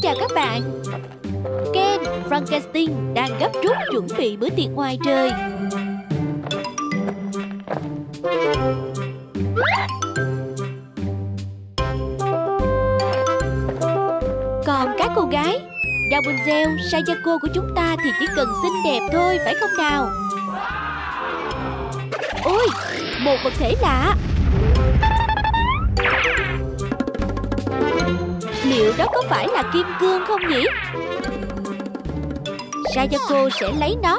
chào các bạn. Ken, Frankenstein đang gấp rút chuẩn bị bữa tiệc ngoài trời. Còn các cô gái, Rapunzel, Sayako của chúng ta thì chỉ cần xinh đẹp thôi, phải không nào? Ôi, một vật thể lạ. Liệu đó có phải là kim cương không nhỉ? Sayako sẽ lấy nó.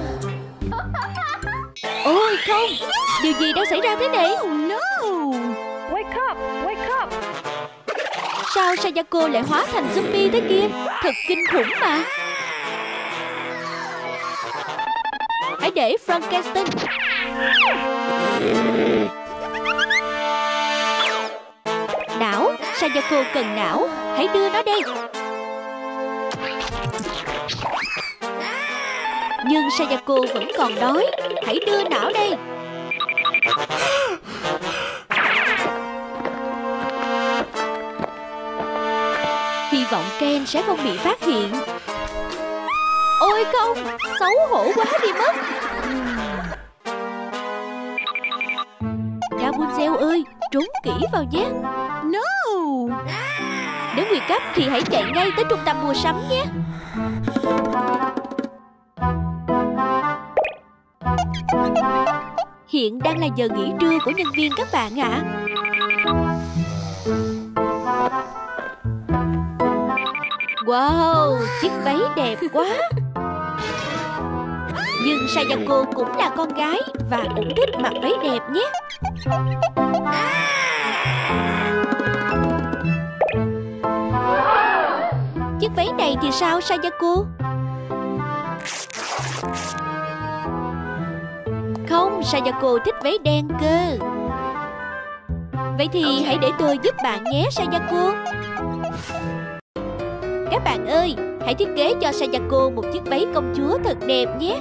Ôi không, điều gì đang xảy ra thế này? Oh no! Wake up! Wake up! Sao Sayako lại hóa thành zombie thế kia? Thật kinh khủng mà. Hãy để Frankenstein. Não, Sayako cần não. Hãy đưa nó đây. Nhưng Sayako vẫn còn đói. Hãy đưa não đây. Hy vọng Ken sẽ không bị phát hiện. Ôi không, xấu hổ quá đi mất. Rapunzel ơi, trốn kỹ vào nhé. No! Nếu nguy cấp thì hãy chạy ngay tới trung tâm mua sắm nhé. Hiện đang là giờ nghỉ trưa của nhân viên các bạn ạ. Wow, chiếc váy đẹp quá. Nhưng Sayako cũng là con gái và cũng thích mặc váy đẹp nhé. Chiếc váy này thì sao Sayako? Không, Sayako thích váy đen cơ. Vậy thì hãy để tôi giúp bạn nhé Sayako. Các bạn ơi, hãy thiết kế cho Sayako một chiếc váy công chúa thật đẹp nhé.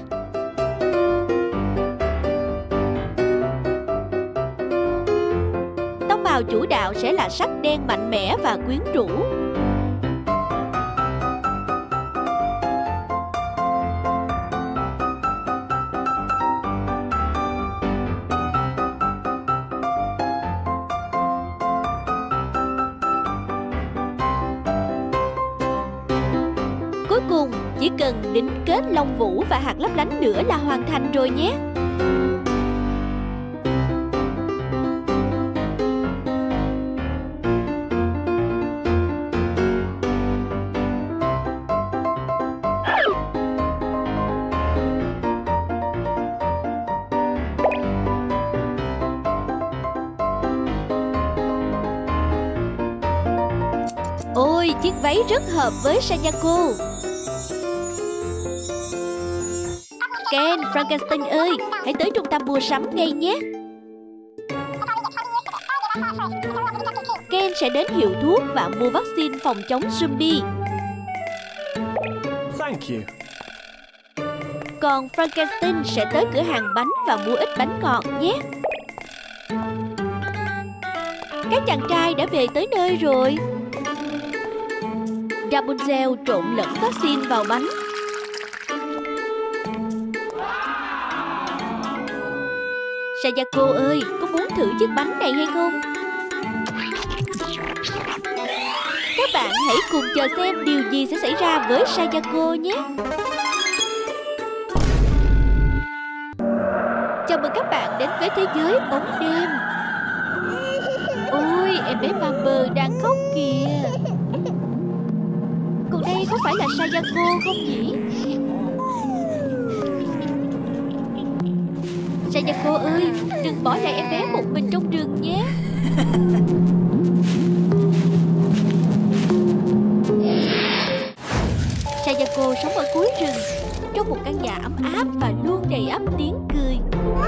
Tông màu chủ đạo sẽ là sắc đen mạnh mẽ và quyến rũ. Cuối cùng, chỉ cần đính kết lông vũ và hạt lấp lánh nữa là hoàn thành rồi nhé. Ôi, chiếc váy rất hợp với Sayako. Ken, Frankenstein ơi, hãy tới trung tâm mua sắm ngay nhé. Ken sẽ đến hiệu thuốc và mua vaccine phòng chống zombie. Thank you. Còn Frankenstein sẽ tới cửa hàng bánh và mua ít bánh ngọt nhé. Các chàng trai đã về tới nơi rồi. Rapunzel trộn lẫn vaccine vào bánh. Sayako ơi, có muốn thử chiếc bánh này hay không? Các bạn hãy cùng chờ xem điều gì sẽ xảy ra với Sayako nhé. Chào mừng các bạn đến với thế giới bóng đêm. Ôi, em bé Vamper đang khóc kìa. Còn đây có phải là Sayako không nhỉ? Sayako ơi, đừng bỏ lại em bé một mình trong rừng nhé. Sayako sống ở cuối rừng, trong một căn nhà ấm áp và luôn đầy ắp tiếng cười.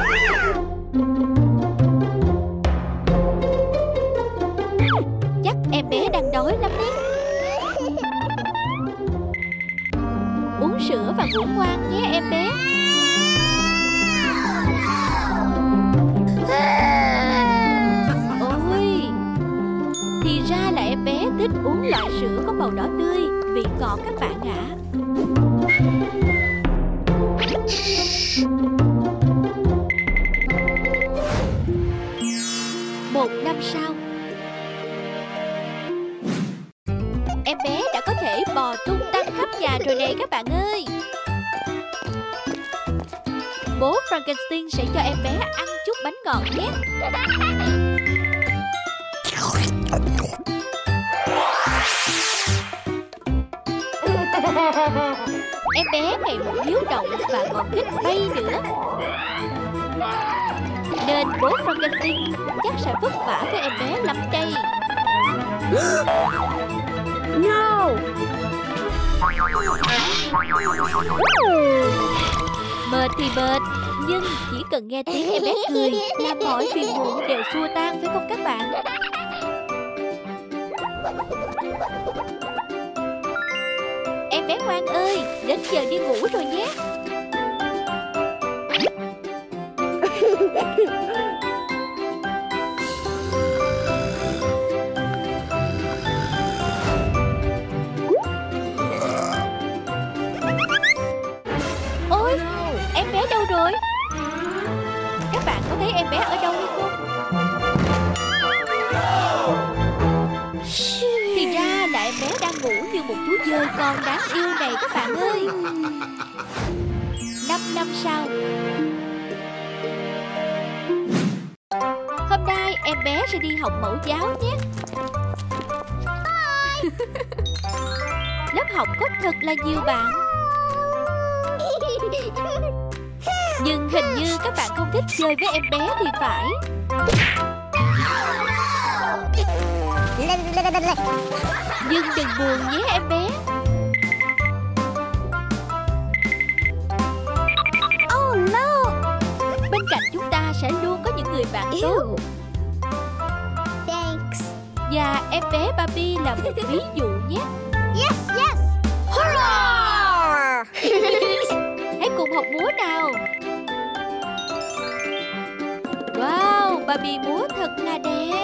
Chắc em bé đang đói lắm đấy. Uống sữa và ngủ ngoan nhé em bé. Ôi, thì ra là em bé thích uống loại sữa có màu đỏ tươi. ngọt các bạn ạ. 1 năm sau, em bé đã có thể bò tung tăng khắp nhà rồi này các bạn ơi. Bố Frankenstein sẽ cho em bé ăn chút bánh ngọt nhé. Em bé ngày một hiếu động và còn thích bay nữa, nên bố Frankenstein chắc sẽ vất vả với em bé lắm đây. No! Mệt thì mệt, nhưng chỉ cần nghe tiếng em bé cười là mọi phiền muộn đều xua tan, phải không các bạn? Em bé ngoan ơi, đến giờ đi ngủ rồi nhé. Ôi, em bé đâu rồi? Các bạn có thấy em bé ở đâu hay không? Thì ra là em bé đang ngủ như một chú dơi con đáng yêu này các bạn ơi. 5 năm sau. Hôm nay em bé sẽ đi học mẫu giáo nhé. Lớp học có thật là nhiều bạn, nhưng hình như các bạn không thích chơi với em bé thì phải. Nhưng đừng buồn nhé em bé. Oh no! Bên cạnh chúng ta sẽ luôn có những người bạn tốt. Thanks. Và em bé Barbie là một ví dụ nhé. Yes, yes! Hurrah! Hãy cùng học múa nào. Wow, Barbie múa thật là đẹp.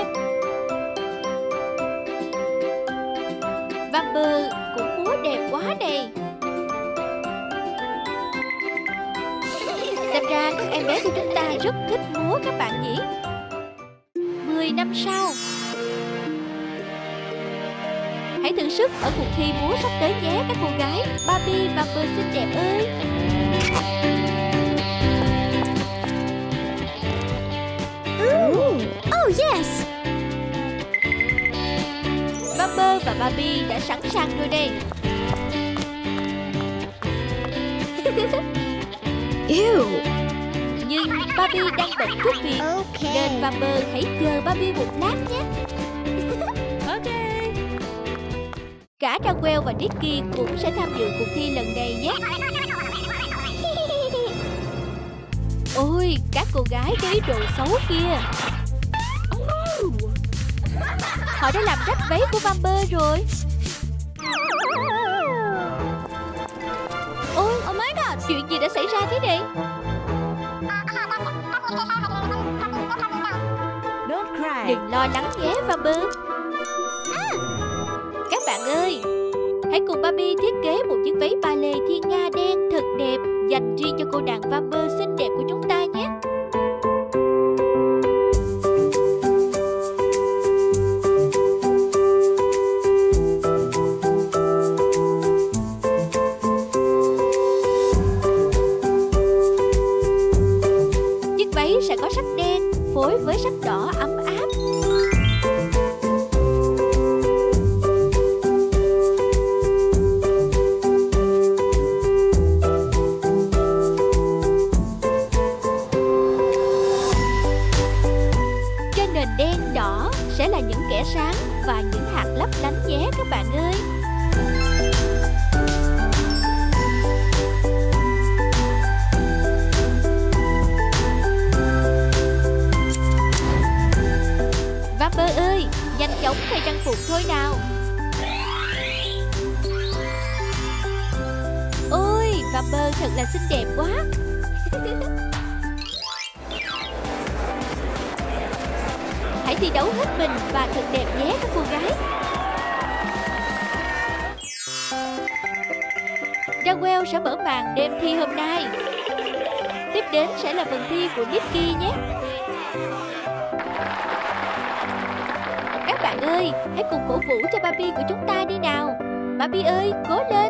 Bumper cũng múa đẹp quá này. Xem ra các em bé của chúng ta rất thích múa các bạn nhỉ. 10 năm sau. Hãy thử sức ở cuộc thi múa sắp tới nhé các cô gái. Barbie và Bumper xinh đẹp ơi. Oh yes! Bumper và Barbie đã sẵn sàng rồi đây. Ew! Nhưng Barbie đang bận chút việc, nên Bumper hãy chờ Barbie một lát nhé. Okay. Cả Raquel và Ricky cũng sẽ tham dự cuộc thi lần này nhé. Ôi, các cô gái có ý đồ xấu kia. Họ đã làm rách váy của Bumper rồi. Ôi, oh my god, chuyện gì đã xảy ra thế này? Don't cry. Đừng lo lắng nhé Bumper. Các bạn ơi, hãy cùng Barbie thiết kế một chiếc váy ba lê thiên nga đen thật đẹp dành riêng cho cô nàng Bumper xinh đẹp của chúng ta nhé. Chiếc váy sẽ có sắc đen phối với sắc đỏ ấm áp. Trên nền đen đỏ sẽ là những kẻ sáng và những hạt lấp lánh nhé các bạn ơi. Bumper ơi, nhanh chóng thay trang phục thôi nào. Ôi, Bumper thật là xinh đẹp quá. Hãy thi đấu hết mình và thật đẹp nhé các cô gái. Raquel sẽ mở màn đêm thi hôm nay. Tiếp đến sẽ là phần thi của Nicky nhé. Các bạn ơi, hãy cùng cổ vũ cho Barbie của chúng ta đi nào. Barbie ơi, cố lên.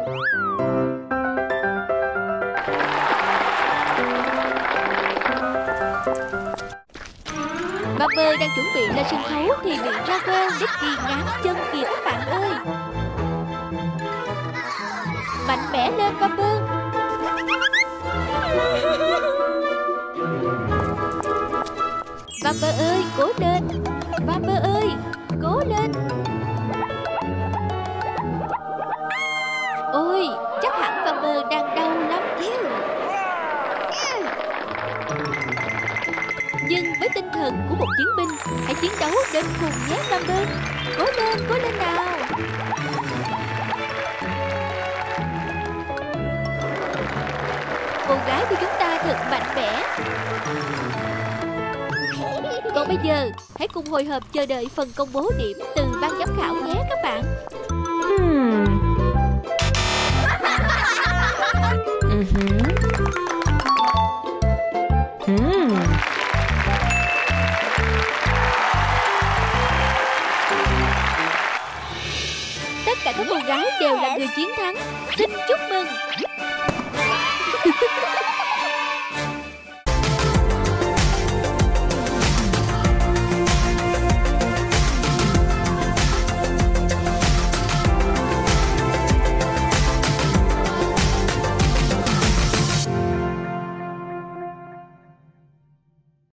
Barbie đang chuẩn bị lên sân khấu thì bị Raquel Nicky ngáng chân kìa các bạn ơi. Mạnh mẽ lên Barbie. Barbie ơi, cố lên. Barbie ơi, cố lên. Ôi, chắc hẳn Barbie đang đau lắm. Nhưng với tinh thần của một chiến binh, hãy chiến đấu đến cùng nhé Barbie. Cố lên nào. Cô gái của chúng ta thật mạnh mẽ. Còn bây giờ, hãy cùng hồi hộp chờ đợi phần công bố điểm từ ban giám khảo nhé các bạn. Tất cả các cô gái đều là người chiến thắng. Xin chúc mừng.